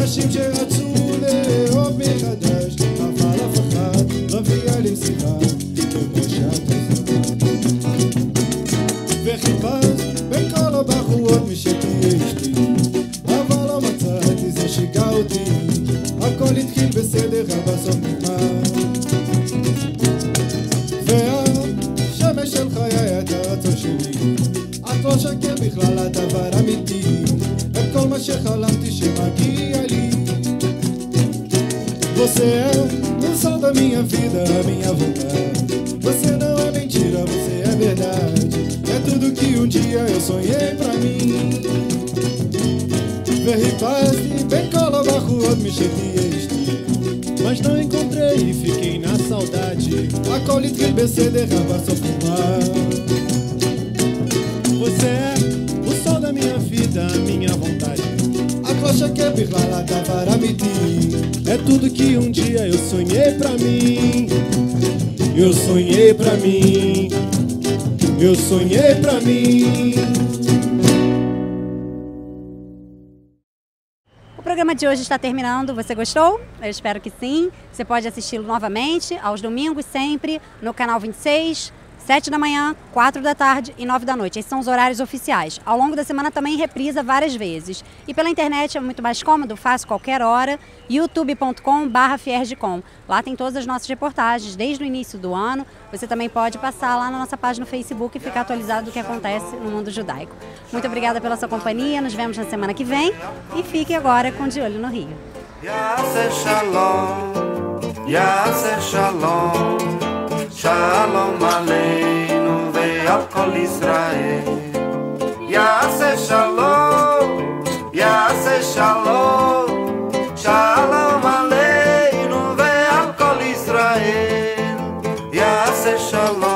אנשים שרצו לאהוב מחדש, אבל אף אחד לא מביאה לי מסירה כמו שאת עושה. וחיפשת בין כל הבחורות מי שתהיה אשתי, אבל לא מצאתי, זה שיגע אותי. הכל התחיל בסדר, אבל בסוף נגמר. והשמש של חיי את הרצון שלי, את לא שקר בכלל, את דבר אמיתי, את כל מה שחלמתי שמגיע לי. Você é o sol da minha vida, a minha vontade. Você não é mentira, você é verdade. É tudo que um dia eu sonhei pra mim. וחיפשתי בין כל הבחורות מי שתהיה אשתי, mas não encontrei e fiquei na saudade. הכל התחיל בסדר, אבל בסוף נגמר. Você é o sol da minha vida, a minha vontade. את לא שקר בכלל, את דבר אמיתי, é tudo que um dia eu sonhei pra mim. Eu sonhei pra mim. Eu sonhei pra mim. O programa de hoje está terminando. Você gostou? Eu espero que sim. Você pode assisti-lo novamente aos domingos, sempre, no canal 26, 7 da manhã, 4 da tarde e 9 da noite. Esses são os horários oficiais. Ao longo da semana também reprisa várias vezes. E pela internet é muito mais cômodo, fácil, qualquer hora. youtube.com/fierdecom. Lá tem todas as nossas reportagens desde o início do ano. Você também pode passar lá na nossa página no Facebook e ficar atualizado do que acontece no mundo judaico. Muito obrigada pela sua companhia. Nos vemos na semana que vem. E fique agora com De Olho no Rio. Shalom aleinu ve'al kol Yisrael. Ya'aseh shalom, ya'aseh shalom. Shalom aleinu ve'al kol Yisrael. Ya'aseh shalom.